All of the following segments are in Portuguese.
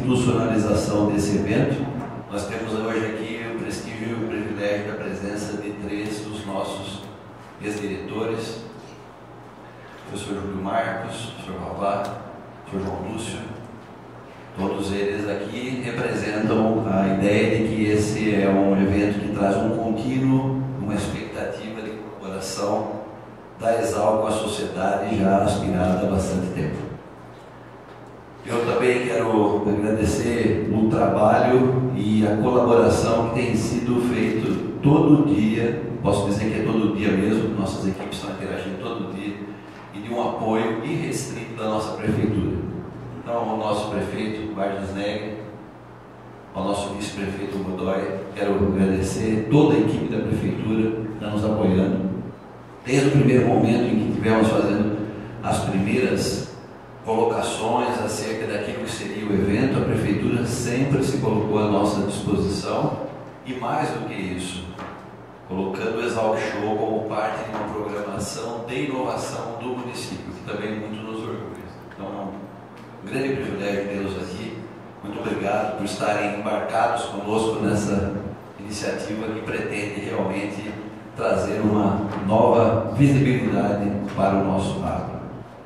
institucionalização desse evento. Nós temos hoje aqui o prestígio e o privilégio da presença de 3 dos nossos ex-diretores, o professor Júlio Marcos, o professor Vavá, o professor João Lúcio. Todos eles aqui representam a ideia de que esse é um evento que traz um contínuo, uma expectativa de colaboração da Exalc com a sociedade já aspirada há bastante tempo. Eu também quero agradecer o trabalho e a colaboração que tem sido feito todo dia, posso dizer que é todo dia mesmo, nossas equipes estão interagindo todo dia, e de um apoio irrestrito da nossa prefeitura. Então, ao nosso prefeito, Vargas Negri, ao nosso vice-prefeito Godoy, quero agradecer toda a equipe da prefeitura que está nos apoiando. Desde o primeiro momento em que estivemos fazendo as primeiras colocações acerca daquilo que seria o evento, a prefeitura sempre se colocou à nossa disposição e, mais do que isso, colocando o Exalc Show como parte de uma programação de inovação do município, que também muito nos orgulha. Então, é um grande privilégio tê-los aqui. Muito obrigado por estarem embarcados conosco nessa iniciativa que pretende realmente trazer uma nova visibilidade para o nosso agro.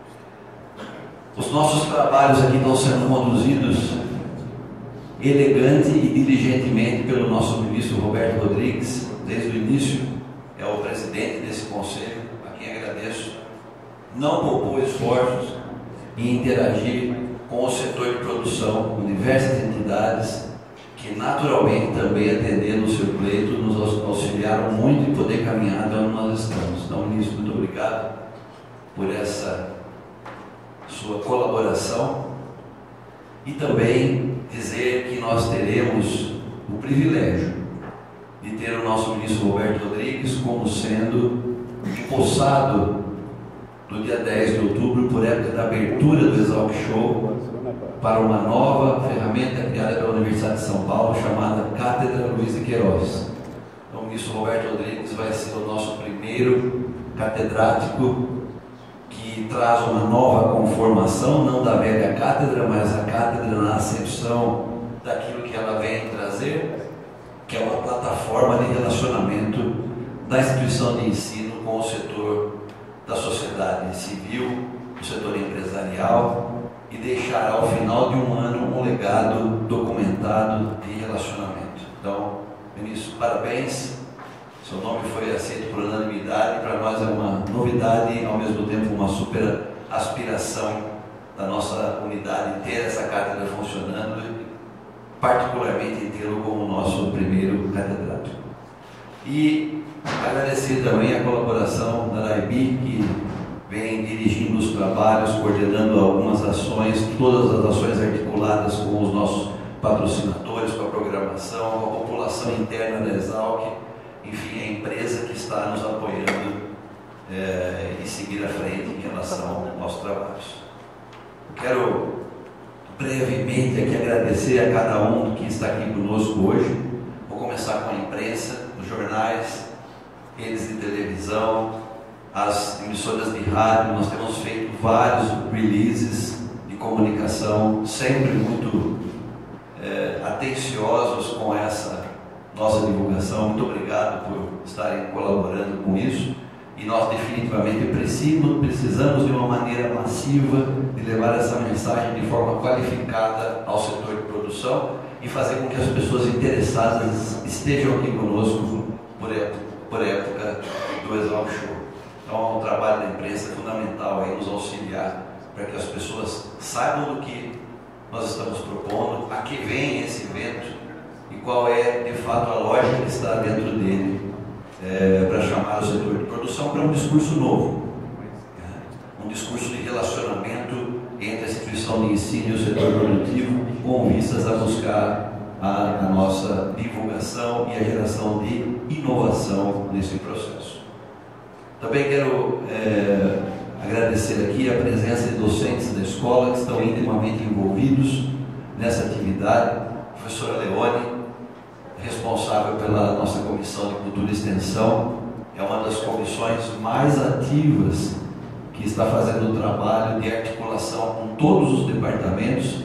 Os nossos trabalhos aqui estão sendo conduzidos elegante e diligentemente pelo nosso ministro Roberto Rodrigues, desde o início, é o presidente desse conselho, a quem agradeço. Não poupou esforços em interagir com o setor de produção, com diversas entidades, que naturalmente também atendendo o seu pleito, nos auxiliaram muito em poder caminhar de onde nós estamos. Então, ministro, muito obrigado por essa sua colaboração e também dizer que nós teremos o privilégio de ter o nosso ministro Roberto Rodrigues como sendo empossado no dia 10 de outubro, por época da abertura do Exalc Show, para uma nova ferramenta criada pela Universidade de São Paulo, chamada Cátedra Luiz de Queiroz. Então, o ministro Roberto Rodrigues vai ser o nosso primeiro catedrático que traz uma nova conformação, não da velha cátedra, mas a cátedra na acepção daquilo que ela vem trazer, que é uma plataforma de relacionamento da instituição de ensino com o setor da sociedade civil, o setor empresarial, e deixará ao final de um ano um legado documentado de relacionamento. Então, ministro, parabéns, seu nome foi aceito por unanimidade, para nós é uma novidade e ao mesmo tempo uma super aspiração da nossa unidade ter essa cátedra funcionando, particularmente em tê-lo como nosso primeiro catedrático. E agradecer também a colaboração da Araibi, que vem dirigindo os trabalhos, coordenando algumas ações, todas as ações articuladas com os nossos patrocinadores, com a programação, com a população interna da Exalc, enfim, a empresa que está nos apoiando e seguir à frente em relação aos trabalhos. Quero brevemente aqui agradecer a cada um que está aqui conosco hoje. Vou começar com a imprensa, os jornais, redes de televisão, as emissoras de rádio. Nós temos feito vários releases de comunicação, sempre muito atenciosos com essa nossa divulgação. Muito obrigado por estarem colaborando com isso. E nós definitivamente precisamos de uma maneira massiva de levar essa mensagem de forma qualificada ao setor de produção e fazer com que as pessoas interessadas estejam aqui conosco por época do Exalc Show. Então, o trabalho da imprensa é fundamental aí nos auxiliar para que as pessoas saibam do que nós estamos propondo, a que vem esse evento e qual é de fato a lógica que está dentro dele, para chamar o setor de produção para um discurso novo, um discurso de relacionamento entre a instituição de ensino e o setor produtivo, com vistas a buscar a nossa divulgação e a geração de inovação nesse processo. Também quero agradecer aqui a presença de docentes da escola que estão intimamente envolvidos nessa atividade. A professora Leone, responsável pela nossa Comissão de Cultura e Extensão, é uma das comissões mais ativas que está fazendo o trabalho de articulação com todos os departamentos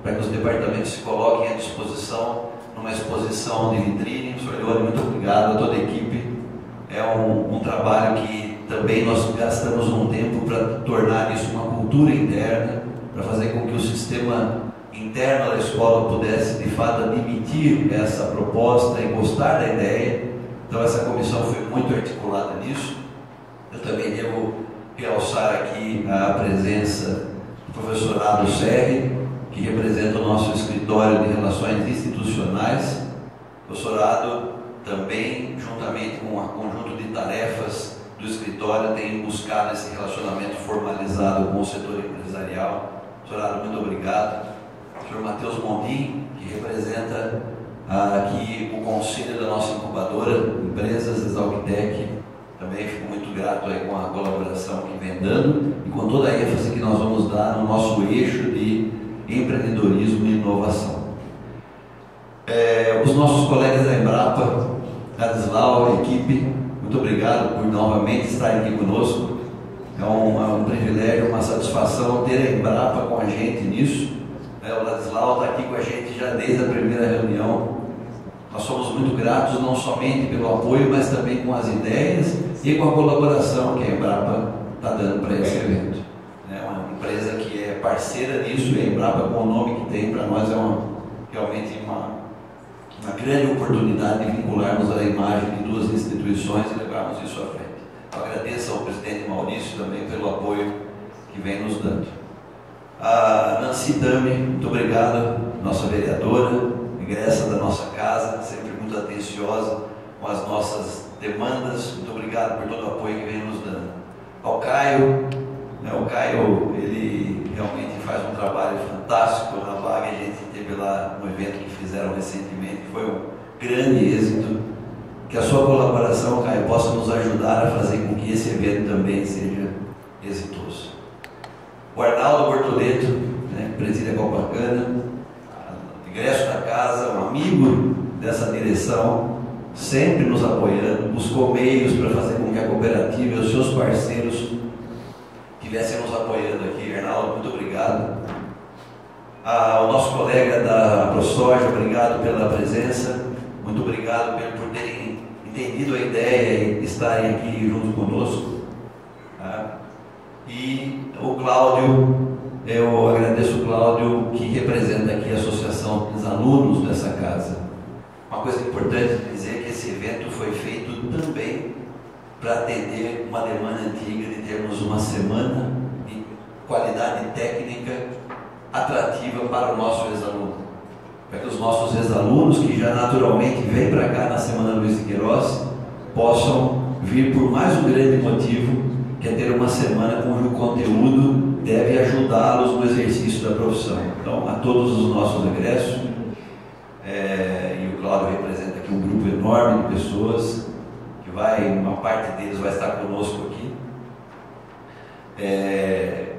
para que os departamentos se coloquem à disposição numa exposição de vitrine. Professor Leone, muito obrigado a toda a equipe. É um trabalho que também nós gastamos um tempo para tornar isso uma cultura interna, para fazer com que o sistema interno da escola pudesse de fato admitir essa proposta e gostar da ideia. Então essa comissão foi muito articulada nisso. Eu também devo realçar aqui a presença do professor Ado Serri, que representa o nosso escritório de relações institucionais. O professor Ado também, juntamente com um conjunto de tarefas do escritório, tem buscado esse relacionamento formalizado com o setor empresarial. Professor Ado, muito obrigado. O senhor Matheus Mondim, que representa aqui o conselho da nossa incubadora, Empresas Exalquitec. Também fico muito grato aí com a colaboração que vem dando e com toda a ênfase que nós vamos dar no nosso eixo de empreendedorismo e inovação. Os nossos colegas da Embrapa, Ladislau, equipe, muito obrigado por novamente estarem aqui conosco. É um privilégio, uma satisfação ter a Embrapa com a gente nisso. O Ladislau está aqui com a gente já desde a primeira reunião. Nós somos muito gratos não somente pelo apoio, mas também com as ideias e com a colaboração que a Embrapa está dando para esse evento. É uma empresa que é parceira nisso, e a Embrapa, com o nome que tem, para nós é realmente uma grande oportunidade de vincularmos a imagem de duas instituições e levarmos isso à frente. Eu agradeço ao presidente Maurício também pelo apoio que vem nos dando. A Nancy Dami, muito obrigado, nossa vereadora, egressa da nossa casa, sempre muito atenciosa com as nossas demandas. Muito obrigado por todo o apoio que vem nos dando. Ao Caio, o Caio, ele realmente faz um trabalho fantástico na vaga. A gente teve lá no evento que fizeram recentemente, foi um grande êxito. Que a sua colaboração, Caio, possa nos ajudar a fazer com que esse evento também seja exitoso. O Arnaldo Bortoleto, que preside a Copacabana, egresso da casa, um amigo dessa direção, sempre nos apoiando, buscou meios para fazer com que a cooperativa e os seus parceiros estivessem nos apoiando aqui. Arnaldo, muito obrigado. O nosso colega da ProSoja, obrigado pela presença, muito obrigado por terem entendido a ideia e estarem aqui junto conosco. E o Cláudio, eu agradeço o Cláudio, que representa aqui a associação dos alunos dessa casa. Uma coisa importante de dizer é que esse evento foi feito também para atender uma demanda antiga de termos uma semana de qualidade técnica atrativa para o nosso ex-aluno. Para que os nossos ex-alunos, que já naturalmente vêm para cá na Semana Luiz de Queiroz, possam vir por mais um grande motivo, que é ter uma semana cujo conteúdo deve ajudá-los no exercício da profissão. Então, a todos os nossos egressos, e o Cláudio representa aqui um grupo enorme de pessoas, que uma parte deles vai estar conosco aqui.